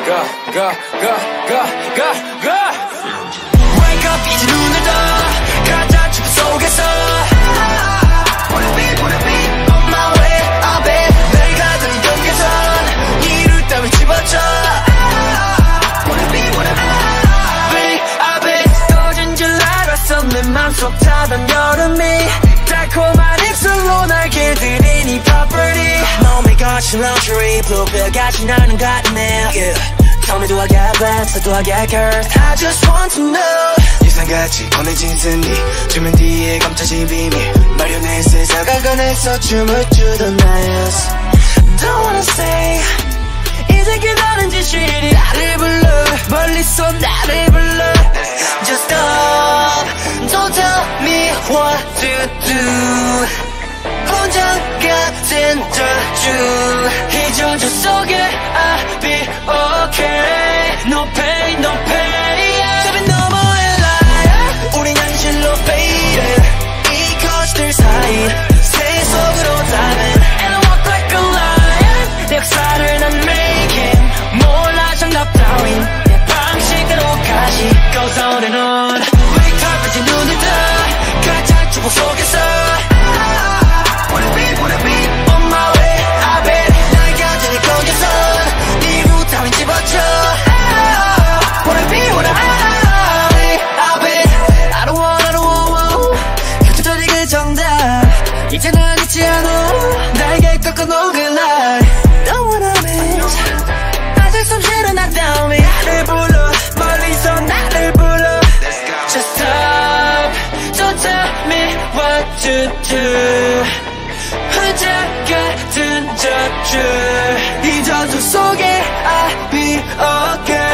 Wake up 이제 눈을 떠 가짜 춤 속에서 Wanna be on my way up it 날 가두는 경계선 이루 따윈 집어쳐 Wanna be up it 꺼진 줄 알았어 내 맘속 타던 여름이 달콤한 입술로 날 길들이니 property 몸이 거친 luxury blue-pill-같이 나는 같네 yeah. Tell me do I get blessed or do I get cursed I just want to know 예상같이 꺼내진 승리 주면 뒤에 감춰진 비밀 마련해 세상을 꺼내서 춤을 추던 나였어 Don't wanna say 이제 기다린 진실이 나를 불러 멀리서 나를 불러 Just stop Don't tell me what to do 혼자 같은 저주 이 저주 속에 I'll be okay No pain, no pain 좁은 너머의 light 우린 현실로 faded 이 거짓들 사이 새 속으로 dive And I walk like a lion 내 역사를 난 making 몰라 정답 따윈 내 방식대로 가시 Goes on and on Wake up 이제 눈을 떠 가짜 주복 속에서 Wanna be on my way up it 날 가두니 경계선 네 루 따윈 집어쳐 Wanna be up it I don't want 켜져버린 그 정답 이제 난 잊지 않아 날개 꺾어놓은 그 light Don't wanna miss 아직 숨 쉬는 나 따위 나를 불러 멀리서 나를 불러 Just stop Don't tell me what to do 혼자 같은 저주 이 저주 속에 I'll be okay